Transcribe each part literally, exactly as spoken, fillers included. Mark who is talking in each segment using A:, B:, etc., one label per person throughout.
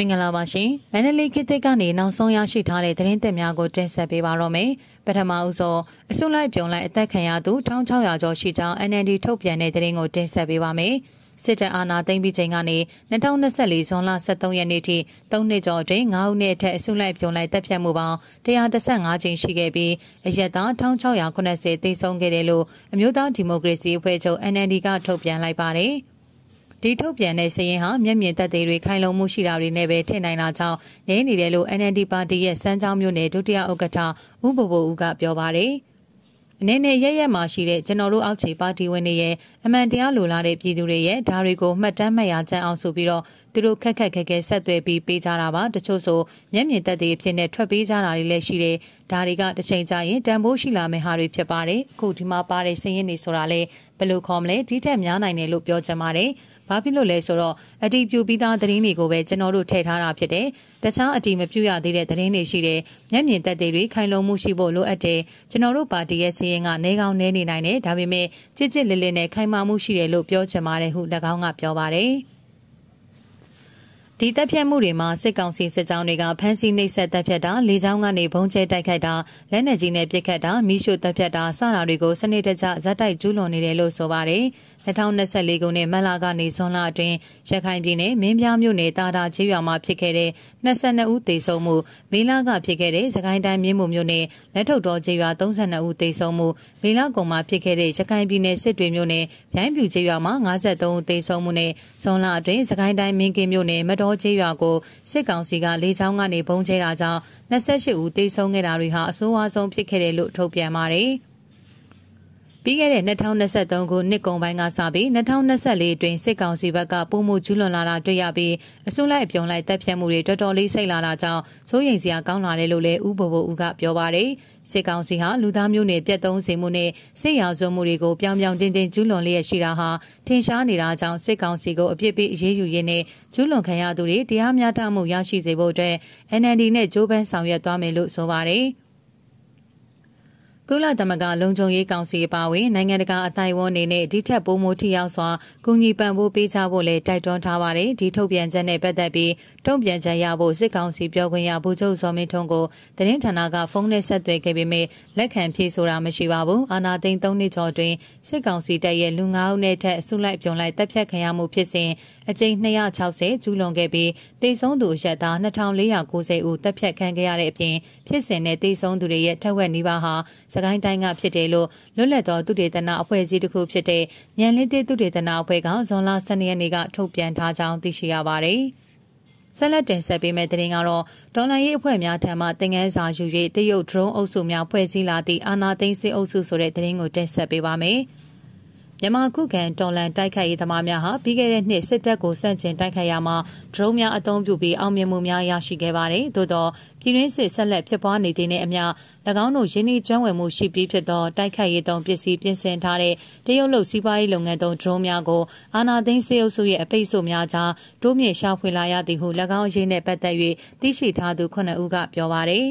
A: မင်္ဂလာပါရှင်။မန္တလေးခေတ်သစ်ကနေနောက်ဆုံးရရှိထားတဲ့သတင်းသစ်များကိုတင်ဆက်ပေးပါတော့မယ်။ပထမဦးဆုံးအစုလိုက်ပြုံလိုက်အသက်ခံရသူတစ်ထောင်ခြောက်ရာကျော်ရှိကြောင်း N L D ထုတ်ပြန်တဲ့သတင်းကိုတင်ဆက်ပေးပါမယ်။စစ်တပ်အာဏာသိမ်းပြီးချိန်ကနေ၂၀၂၄ဇွန်လ၁၃ရက်နေ့ထိသုံးနှစ်ကျော်အတွင်း၅ဦးနဲ့အထက်အစုလိုက်ပြုံလိုက်တပ်ဖြတ်မှုပေါင်း၁၁၅ကြိမ်ရှိခဲ့ပြီးအရက်သား၁၆၉၀သေဆုံးခဲ့တယ်လို့အမျိုးသားဒီမိုကရေစီအဖွဲ့ချုပ် N L D ကထုတ်ပြန်လိုက်ပါတယ်။ဒီထုတ်ပြန်တဲ့စာရင်းဟာမျက်မြင်သက်သေတွေခိုင်လုံမှုရှိတာတွေနဲ့ပဲထည့်နိုင်တာကြောင့်နေနေတယ်လို့ N L D ပါတီရဲ့စမ်းချောင်းမြို့နယ်ဒုတိယဥက္ကဋ္ဌဦးဘိုဘိုဦးကပြောပါတယ်။အနေနဲ့ရရက်မှာရှိတဲ့ကျွန်တော်တို့အောက်ခြေပါတီဝင်တွေရဲ့အမှန်တရားလိုလားတဲ့ပြည်သူတွေရဲ့ဓာတ်တွေကိုမှတ်တမ်းမှတ်ရကြအောင်ဆိုပြီးတော့သူတို့ခက်ခက်ခဲခဲဆက်သွယ်ပြီးပေးကြတာပါတချို့ဆိုမျက်မြင်သက်သေအဖြစ်နဲ့ထွက်ပေးကြတာတွေလည်းရှိတယ်ဒါတွေကတစ်ချိန်ကြာရင်တန်ဖိုးရှိလာမယ့်ဟာတွေဖြစ်ပါတယ်အခုဒီမှာပါတဲ့စည်ရင်းတွေဆိုတာလေဘယ်လိုခေါ်မလဲဒီထက်များနိုင်တယ်လို့ပြောချင်ပါတယ်ဘာဖြစ်လို့လဲဆိုတော့အတီးပြူပြီးသားသတင်းတွေကိုပဲကျွန်တော်တို့ထည့်ထားတာဖြစ်တယ်တခြားအတီးမပြူရသေးတဲ့သတင်းတွေရှိတယ်မျက်မြင်သက်သေတွေခိုင်လုံမှုရှိဖို့လိုအပ်တယ်ကျွန်တော်တို့ပါတီရဲ့စည်ရင်းကနေကောင်းနေနေနိုင်တယ်ဒါပေမဲ့ကြစ်ကြစ်လစ်လစ်နဲ့ခိုင်မာမှုရှိတယ်လို့ပြောချင်ပါတယ်ဟု၎င်းကပြောပါတယ်ဒီတပ်ဖြတ်မှုတွေမှာစစ်ကောင်စီစစ်ကြောင်းတွေကဖမ်းဆီးနှိပ်စက်တပ်ဖြတ်တာလေကြောင်းကနေဘုံကျဲတိုက်ခိုက်တာလက်နက်ကြီးနဲ့ပစ်ခတ်တာမိရှို့တပ်ဖြတ်တာစတာတွေကိုစနစ်တကျဇက်တိုက်ကျူးလွန်နေတယ်လို့ဆိုပါတယ်၂၀၂၄ခုနှစ်မတ်လကနေဇွန်လအတွင်းရခိုင်ပြည်နယ်မင်းပြားမြို့နယ်တာတာကျေးရွာမှာဖြစ်ခဲ့တဲ့၂၂ဦးသေဆုံးမှုမေလကဖြစ်ခဲ့တဲ့စကိုင်းတိုင်းမြင်းမူမြို့နယ်လက်ထုတ်တော်ကျေးရွာ၃၂ဦးသေဆုံးမှုမေလကုန်မှာဖြစ်ခဲ့တဲ့ရခိုင်ပြည်နယ်စစ်တွေမြို့နယ်ဗျိုင်းပြူကျေးရွာမှာ၅၃ဦးသေဆုံးမှုနဲ့ဇွန်လအတွင်းစကိုင်းတိုင်းမင်းကင်းမြို့နယ်မတော်ကျေးရွာကိုစစ်ကောင်စီကလေကြောင်းကနေပုံကျဲတာကြောင့်၂၈ဦးသေဆုံးခဲ့တာတွေဟာအဆိုးအဝါဆုံးဖြစ်ခဲ့တယ်လို့ထုတ်ပြန်ပါတယ်ပြီးခဲ့တဲ့၂၀၂၃ခုနှစ်ကုန်ပိုင်းကစပြီး၂၀၂၄အတွင်းစစ်ကောင်စီဘက်ကပုံမှုကျူးလွန်လာတာတွေ့ရပြီးအစုလိုက်အပြုံလိုက်တပ်ဖြတ်မှုတွေတော်တော်လေးစိတ်လာတာကြောင့်စိုးရိမ်စရာကောင်းလာတယ်လို့လည်းဦးဘိုဘိုဦးကပြောပါတယ်စစ်ကောင်စီဟာလူသားမျိုးနွယ်ပြတ်သုံးစေမှုနဲ့စစ်ရာဇဝမှုတွေကိုပြောင်ပြောင်တင်းတင်းကျူးလွန်လျက်ရှိတာဟာထင်ရှားနေတာကြောင့်စစ်ကောင်စီကိုအပြစ်ပေးအရေးယူရင်းနဲ့ကျူးလွန်ခံရသူတွေတရားမျှတမှုရရှိစေဖို့အတွက် N L D နဲ့ကြိုးပမ်းဆောင်ရွက်သွားမယ်လို့ဆိုပါတယ်ကုလသမဂ္ဂလုံခြုံရေးကောင်စီအပါအဝင်နိုင်ငံတကာအတိုင်းအဝန်အနေနဲ့ဒီထက်ပိုမိုထိရောက်စွာကူညီပံ့ပိုးပေးကြဖို့လည်းတိုက်တွန်းထားပါတယ်ဒီထုတ်ပြန်ချက်နဲ့ပတ်သက်ပြီးတုံ့ပြန်ချက်ရဖို့စစ်ကောင်စီပြောခွင့်ရဗိုလ်ချုပ်ဇော်မင်းထွန်းကိုသတင်းဌာနကဖုန်းနဲ့ဆက်သွယ်ခဲ့ပေမဲ့လက်ခံဖြေဆိုတာမရှိပါဘူးအာနာသိန်း၃နှစ်ကျော်အတွင်းစစ်ကောင်စီတပ်ရဲ့လူ၅ဦးနဲ့ထက်အစုလိုက်ပြုံလိုက်တပ်ဖြတ်ခံရမှုဖြစ်စဉ်အကြိမ်၂၆၀ကျူးလွန်ခဲ့ပြီးတေဆုံးသူအရက်သား၂၄၉၀ဦးတပ်ဖြတ်ခံခဲ့ရတဲ့အပြင်ဖြစ်စဉ်နဲ့တေဆုံးသူတွေရဲ့ထက်ဝက်နီးပါးဟာစကိုင်းတိုင်းကဖြစ်တယ်လို့လွတ်လပ်သောသုတေသနအဖွဲ့အစည်းတစ်ခုဖြစ်တဲ့ဉာဏ်လင်းသေးသုတေသနအဖွဲ့ကဇွန်လ၁၂ရက်နေ့ကထုတ်ပြန်ထားကြောင်းသိရှိရပါတယ်။ဆက်လက်တင်ဆက်ပေးမယ့်သတင်းကတော့ဒေါ်လာရေးအဖွဲ့များထံမှသင်ခန်းစာယူ၍တရုတ် drone အုပ်စုများဖွဲ့စည်းလာသည့်အာဏာသိမ်းစစ်အုပ်စုဆိုတဲ့သတင်းကိုတင်ဆက်ပေးပါမယ်။မြန်မာခုခံတော်လှန်တိုက်ခိုက်ရေးသမားများဟာပြီးခဲ့တဲ့နှစ်စစ်တပ်ကိုစန့်ကျင်တိုက်ခိုက်ရမှာ drone များအသုံးပြုပြီးအောင်မြင်မှုများရရှိခဲ့ပါတယ်။သို့သောပြည်တွင်းစစ်ဆက်လက်ဖြစ်ပွားနေတဲ့အမျှ၎င်းတို့ရင်းနှီးကျွမ်းဝင်မှုရှိပြီးဖြစ်သောတိုက်ခိုက်ရေးသုံးပစ္စည်းပြင်ဆင်ထားတဲ့တရုတ်လုပ်စီးပွားရေးလုပ်ငန်းသုံး drone များကိုအာဏာသိမ်းစစ်အုပ်စုရဲ့အပိတ်ဆို့များကြားတိုးမြင့်ရှာဖွေလာရသည်ဟု၎င်းအရေးနဲ့ပတ်သက်၍သိရှိထားသူခုနှစ်ဦးကပြောပါရယ်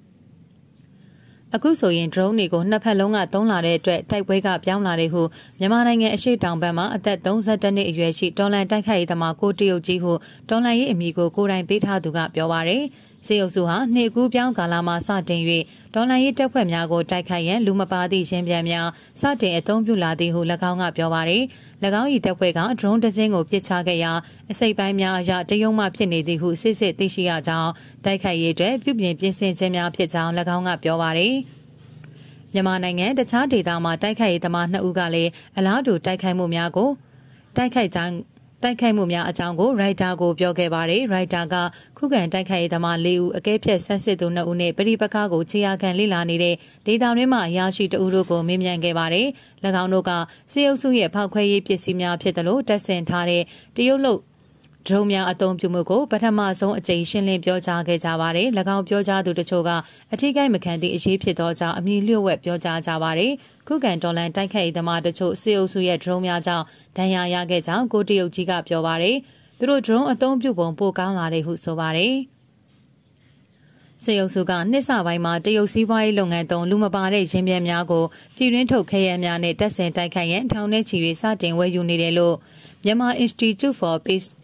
A: အခုဆိုရင် drone တွေကိုနှစ်ဖက်လုံးကသုံးလာတဲ့အတွက်တိုက်ပွဲကပြောင်းလာတဲ့ဟုမြန်မာနိုင်ငံအရှေ့တောင်ဘက်မှာအသက်၃၁နှစ်အရွယ်ရှိတော်လန်တိုက်ခိုက်ရေးသမားကိုတရုတ်ကြီးဟုတော်လန်ရေးအမည်ကိုကိုယ်တိုင်ပေးထားသူကပြောပါရယ်စေအုပ်စုဟာနှစ်ကူးပြောင်းကာလမှာစတင်၍ဒေါ်လာရေးတပ်ဖွဲ့များကိုတိုက်ခိုက်ရန်လူမပါသည့်ရင်းပြန်များစတင်အသုံးပြုလာသည်ဟု၎င်းကပြောပါရယ်၎င်း၏တပ်ဖွဲ့က drone တစ်စင်းကိုပစ်ချခဲ့ရာအစိပ်ပိုင်းများအရတရုံမှဖြစ်နေသည်ဟုစစ်စစ်သိရှိရကြောင်းတိုက်ခိုက်ရေးအတွက်ပြုပြင်ပြင်ဆင်ခြင်းများဖြစ်ကြောင်း၎င်းကပြောပါရယ်မြန်မာနိုင်ငံတခြားဒေသမှာတိုက်ခိုက်ရေးသမားနှစ်ဦးကလည်းအလားတူတိုက်ခိုက်မှုများကိုတိုက်ခိုက်ကြောင်းတိုက်ခိုက်မှုများအကြောင်းကိုရိုက်တာကိုပြောခဲ့ပါတယ်ရိုက်တာကခုခံတိုက်ခိုက်ရေးသမား၄ဦးအကဲဖြတ်ဆက်စစ်သူနှစ်ဦးနဲ့ပရိပခါကိုခြေရာခံလေ့လာနေတဲ့ဒေတာရင်းမှအရာရှိတအုပ်တို့ကိုမေးမြန်းခဲ့ပါတယ်၎င်းတို့ကစေအုပ်စုရဲ့ဖောက်ခွဲရေးပစ္စည်းများဖြစ်တယ်လို့တက်ဆင်ထားတဲ့တရုတ်လုပ်ဒရုန်းများအသုံးပြုမှုကိုပထမဆုံးအကြိမ်ရှင်းလင်းပြောကြားခဲ့ကြပါတယ်။၎င်းပြောကြားသူတချို့ကအထိကိမ့်မခံသည့်အရေးဖြစ်သောကြောင့်အမည်လျှို့ဝှက်ပြောကြားကြပါတယ်။ခုခံတော်လှန်တိုက်ခိုက်ရေးသမားတချို့စေအုပ်စုရဲ့ဒရုန်းများကြောင့်ဒဏ်ရာရခဲ့ကြောင်းကိုတရုတ်ကြီးကပြောပါတယ်။သူတို့ဒရုန်းအသုံးပြုပုံပိုကောင်းလာတယ်ဟုဆိုပါတယ်။စေအုပ်စုကနှစ်စပိုင်းမှာတရုတ်စီးပွားရေးလုပ်ငန်းသုံးလူမပါတဲ့ရင်းမြစ်များကိုပြည်တွင်းထုတ်ခဲယမ်းများနဲ့တပ်ဆင်တိုက်ခိုက်ရန်ထောင်ထဲချီ၍စတင်ဝယ်ယူနေတယ်လို့မြန်မာ Institute for Peace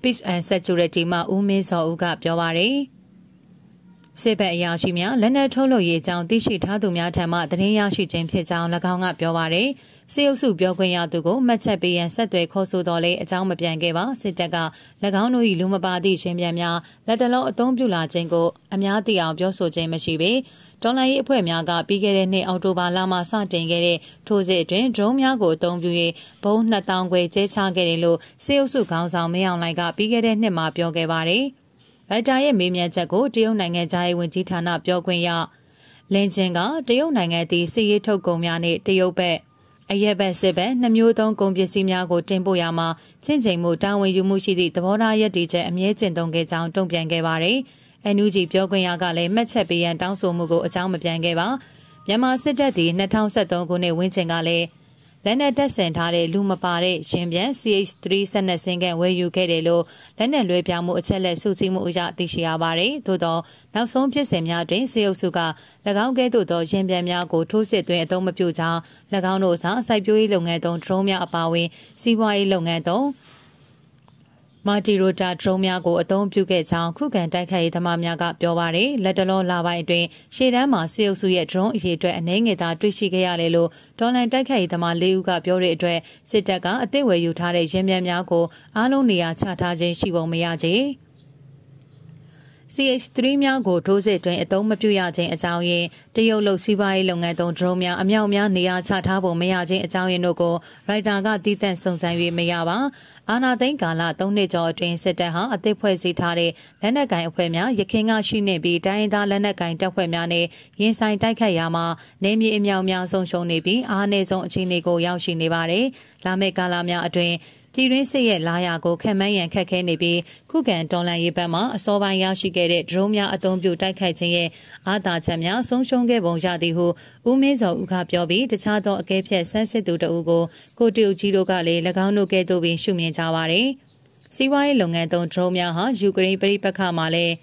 A: Peace and Security မှာဦးမင်းစောဦးကပြောပါရယ်စစ်ဘက်အရာရှိများလက်နက်ထုတ်လုပ်ရေးအကြောင်းသိရှိထားသူများထံမှသတင်းရရှိခြင်းဖြစ်ကြောင်း၎င်းကပြောပါရယ်စေအုပ်စုပြောခွင့်ရသူကိုမှတ်ချက်ပေးရန်ဆက်သွယ်ခေါ်ဆိုတော်လဲအကြောင်းမပြန်ခဲ့ပါစစ်တပ်က၎င်းတို့၏လူမပါသည့်ရှင်ပြန်များလက်တလုံးအသုံးပြုလာခြင်းကိုအများသိအောင်ပြောဆိုခြင်းမရှိပေတော်လှန်ရေးအဖွဲ့များကပြီးခဲ့တဲ့နှစ်အောက်တိုဘာလမှစတင်ခဲ့တဲ့ထိုးစစ်အတွင်းဒရုန်းများကိုအသုံးပြု၍ဘုံနှစ်ထောင်ခွဲကျဲချခဲ့တယ်လို့စေအုပ်စုခေါင်းဆောင်မင်းအောင်လှိုင်ကပြီးခဲ့တဲ့နှစ်မှာပြောခဲ့ပါတယ်ရိုက်တာရဲ့မေးမြန်းချက်ကိုတရုတ်နိုင်ငံသားရေးဝန်ကြီးဌာနပြောခွင့်ရလင်းချင်းကတရုတ်နိုင်ငံသည်စစ်ရေးထုတ်ကုန်များနဲ့တရုတ်ဘက်အရက်ဘက်စစ်ဘက်နှမျိုးသုံးကုန်ပစ္စည်းများကိုတင်ပို့ရမှာချင်းချိန်မှုတာဝန်ယူမှုရှိသည့်သဘောထားရည်တည်ချက်အမြဲကျင့်သုံးခဲ့ကြောင်းတုံ့ပြန်ခဲ့ပါတယ်။ အန် ယူ ဂျီ ပြောခွင့်ရကလည်းမှတ်ချက်ပေးရန်တောင်းဆိုမှုကိုအကြောင်းမပြန်ခဲ့ပါ။မြန်မာစစ်တပ်သည်၂၀၁၃ခုနှစ်ဝန်းကျင်ကလည်းလက်နက်တပ်ဆင်ထားတဲ့လူမပါတဲ့ရှင်ပြန် စီ အိတ် သုံး စနစ်စင်ကန်ဝယ်ယူခဲ့တယ်လို့လက်နက်လွှဲပြောင်းမှုအချက်လက်စုစည်းမှုအရသိရှိရပါတယ်။သို့သောနောက်ဆုံးဖြစ်စဉ်များတွင်စေအုပ်စုက၎င်းကဲ့သို့သောရှင်ပြန်များကိုထိုးစစ်တွင်အသုံးမပြုကြောင်း၎င်းတို့စားစိုက်ပျိုးရေးလုပ်ငန်းသုံးဒရုန်းများအပါအဝင်စီးပွားရေးလုပ်ငန်းသုံးမာတီရိုတာဒရုန်းများကိုအသုံးပြုခဲ့ကြောင်းခုခံတိုက်ခိုက်ရေးသမားများကပြောပါရယ်လက်တလောလပိုင်းအတွင်းရှေ့တန်းမှာစေအုပ်စုရဲ့ဒရုန်းအရေးအတွက်အနှဲငယ်သာတွေ့ရှိခဲ့ရတယ်လို့ဒေါ်လန်တိုက်ခိုက်ရေးသမားလေးဦးကပြောတဲ့အတွက်စစ်တပ်ကအသစ်ဝယ်ယူထားတဲ့ရင်းမြစ်များကိုအားလုံးနေရာချထားခြင်းရှိပုံမရကြ။ စီ အိတ် သုံး များကိုထိုးစစ်တွင်အသုံးမပြုရခြင်းအကြောင်းရင်းတရုတ်လုပ်စီးပွားရေးလုပ်ငန်းသုံးဒရုန်းများအမြောက်များနေရာချထားပုံမရခြင်းအကြောင်းရင်းတို့ကိုရိုက်တာကတည်တံ့စုံစမ်း၍မရပါအာနာသိန်းကာလသုံးနှစ်ကျော်အတွင်းစစ်တပ်ဟာအသစ်ဖွဲ့စည်းထားတဲ့လက်နက်ကိုင်အဖွဲ့များရခိုင်ကရှိနေပြီးတိုင်းရင်းသားလက်နက်ကိုင်တပ်ဖွဲ့များနဲ့ရင်ဆိုင်တိုက်ခိုက်ရာမှာနေမြေအမြောက်များဆုံးရှုံးနေပြီးအားနည်းဆုံးအခြေအနေကိုရောက်ရှိနေပါတယ်လာမယ့်ကာလများအတွင်းပြည်တွင်းစစ်ရဲ့လာရာကိုခံမှန်းရန်ခက်ခဲနေပြီးခုခံတော်လှန်ရေးဘက်မှအစောပိုင်းရရှိခဲ့တဲ့ဒရုန်းများအသုံးပြုတိုက်ခိုက်ခြင်းရဲ့အာသာချက်များဆုံးရှုံးခဲ့ပုံရသည်ဟုဦးမင်းစောဦးကပြောပြီးတခြားသောအကဲဖြတ်ဆန်းစစ်သူတအုပ်ကိုကိုတူကြီးတို့ကလည်း၎င်းတို့ကဲ့သို့ပင်ရှုမြင်ကြပါတယ်။စီးပွားရေးလုပ်ငန်းသုံးဒရုန်းများဟာယူကရိန်းပြည်ပခါမှာလည်း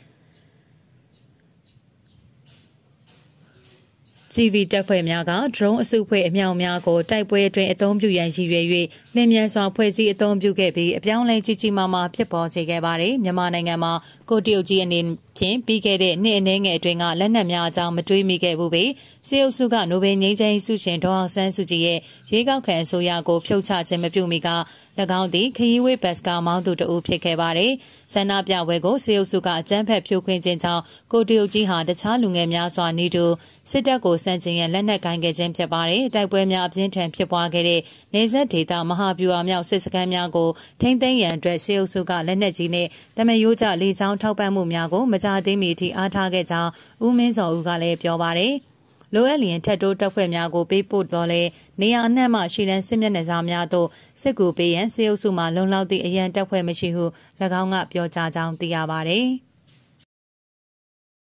A: ဂျီ ဗီ တပ်ဖွဲ့များကဒရုန်းအစုအဖွဲ့အမြောက်များကိုတိုက်ပွဲအတွင်းအသုံးပြုရန်ရည်ရွယ်၍လင်းမြန်စွာဖွဲ့စည်းအသုံးပြုခဲ့ပြီးအပြောင်းလဲကြီးကြီးမားမားဖြစ်ပေါ်စေခဲ့ပါတယ်။မြန်မာနိုင်ငံမှာကိုတရုတ်ကြီးအနေဖြင့်ပြီးခဲ့တဲ့နှစ်အနည်းငယ်အတွင်းကလက်နက်များအကြောင်းမတွေးမိခဲ့ဘူးပေစေအုပ်စုကနိုဘယ်ငြိမ်းချမ်းရေးဆုရှင်ဒေါ်အောင်ဆန်းစုကြည်ရဲ့ရွေးကောက်ခံအစိုးရကိုဖြုတ်ချခြင်းမပြုမီက၎င်းသည်ခရီးဝေးဘတ်စကားမောင်းသူတဦးဖြစ်ခဲ့ပါတယ်။ဆန္ဒပြပွဲကိုစေအုပ်စုကအကြမ်းဖက်ဖြိုခွင်းခြင်းကြောင့်ကိုတရုတ်ကြီးဟာတခြားလူငယ်များစွာနေတူစစ်တပ်ကိုစန့်ကျင်ရန်လက်နက်ကိုင်ခဲ့ခြင်းဖြစ်ပါတယ်။တိုက်ပွဲများအပြင်းထန်ဖြစ်ပွားခဲ့တဲ့နေဆက်ဒေသမဟာဗျူဟာမြောက်စစ်စခန်းများကိုထိမ့်သိမ်းရန်အတွက်စေအုပ်စုကလက်နက်ကြီးနဲ့တမန်ရိုးကျလေကြောင်းထောက်ပံ့မှုများကိုမကြာသေးမီအထိအားထားခဲ့ကြောင်းဦးမင်းစောဦးကလည်းပြောပါတယ်။လိုအပ်လျင်ထက်တိုးတပ်ဖွဲ့များကိုပေးပို့တော်လဲနေရာအနှံ့မှရှိတဲ့စစ်မျက်နှာစာများသို့စစ်ကူပေးရန်စေအုပ်စုမှလုံလောက်သည့်အရန်တပ်ဖွဲ့မရှိဟု၎င်းကပြောကြားကြောင်းသိရပါတယ်။